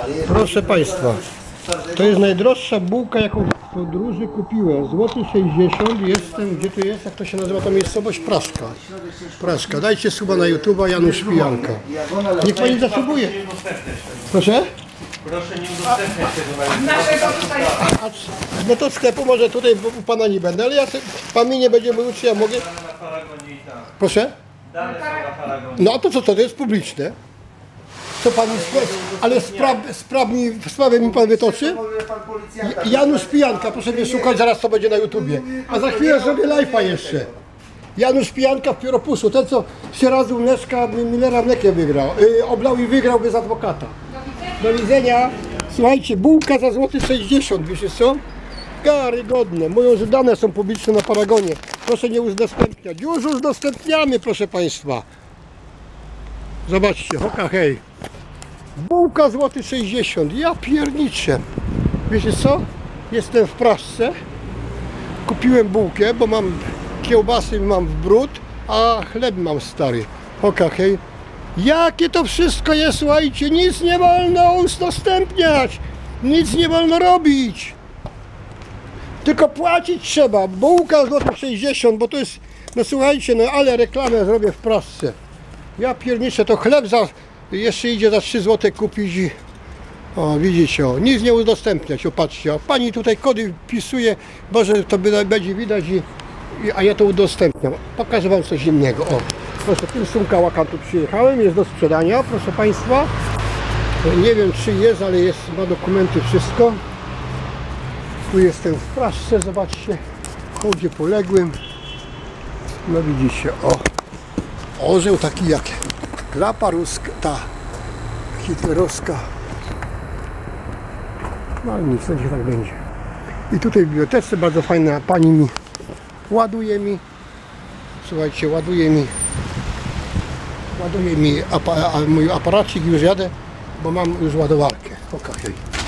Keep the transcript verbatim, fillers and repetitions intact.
Proszę Państwa, to jest najdroższa bułka, jaką w podróży kupiłem. Złoty sześćdziesiąt. Jestem, gdzie to jest? Jak to się nazywa ta miejscowość? Praszka. Praszka. Dajcie suba na YouTube'a, Janusz Pijanka. Niech Pani zasubuje. Proszę? Proszę nie udostępniać tego na A, no to sklepu może tutaj u Pana nie będę, ale ja sobie, Pan mi nie będzie mówił, czy ja mogę. Proszę? Dane są na Paragonie. No a to co to? To jest publiczne. Co Pan, ale spraw, spraw mi, sprawę mi Pan wytoczy? Janusz Pijanka, proszę mnie szukać, zaraz to będzie na YouTubie. A za chwilę zrobię live'a jeszcze. Janusz Pijanka w Pióropusu, ten co się razy u Leszka Millera mlekiem wygrał, yy, oblał i wygrał bez adwokata. Do widzenia. Słuchajcie, bułka za złoty sześćdziesiąt, wiecie co? Karygodne. Mówią, że dane są publiczne na Paragonie. Proszę nie udostępniać. Już udostępniamy, proszę Państwa. Zobaczcie, hoka hej. Bułka złoty sześćdziesiąt. Ja pierniczę. Wiecie co? Jestem w Praszce. Kupiłem bułkę, bo mam kiełbasy mam w brud, a chleb mam stary. Hoka hej. Jakie to wszystko jest, słuchajcie, nic nie wolno udostępniać, nic nie wolno robić, tylko płacić trzeba. Bułka złoty sześćdziesiąt, bo to jest, no słuchajcie, no ale reklamę zrobię w Praszce. Ja pierniczę, to chleb za, jeszcze idzie za trzy złote kupić i, o widzicie, o, nic nie udostępniać, o patrzcie, o, pani tutaj kody wpisuje, Boże, to będzie widać, i, i, a ja to udostępniam. Pokażę Wam coś innego, o. Proszę, tym Sumkałaka tu przyjechałem, jest do sprzedania, proszę Państwa. Nie wiem czy jest, ale jest, ma dokumenty, wszystko. Tu jestem w Praszce, zobaczcie, w hołdzie poległym. No widzicie, o, orzeł taki jak klapa ruska, ta hitlerowska. No ale nic, będzie tak będzie. I tutaj w bibliotece bardzo fajna pani mi ładuje mi, słuchajcie, ładuje mi Ładuje mi apa, a mój aparacik, już jadę, bo mam już ładowarkę. Okej.